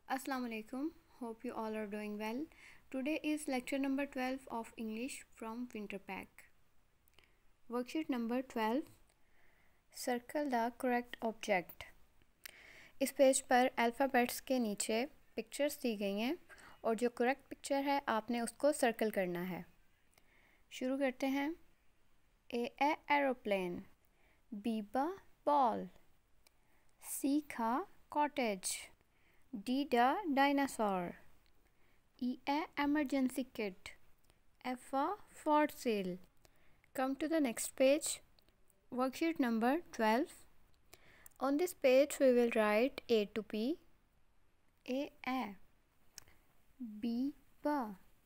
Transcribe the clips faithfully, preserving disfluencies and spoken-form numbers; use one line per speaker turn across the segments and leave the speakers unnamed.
Assalamu alaikum. Hope you all are doing well. Today is lecture number twelve of English from Winter Pack. Worksheet number twelve. Circle the correct object. इस page पर alphabets के नीचे pictures दी गई हैं और जो correct picture है आपने उसको सर्कल करना है। शुरू करते हैं। A a aeroplane, B ba ball, C ka cottage, D da dinosaur, E a emergency kit, F a for sale. Come to the next page. Worksheet number twelve. On this page we will write A to P. A a, B ba,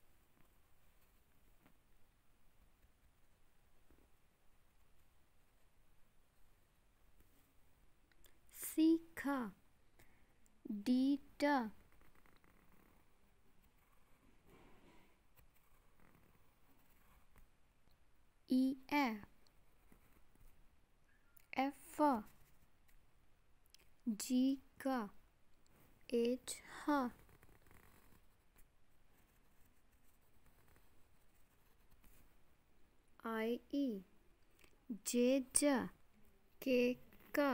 C kha, D da, E a, F a, G ka, H ha, I E, J ja, K ka,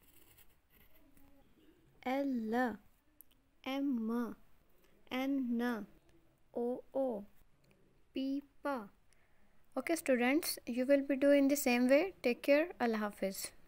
L M N O O, P pa. Okay students, you will be doing the same way. Take care. Allah Hafiz.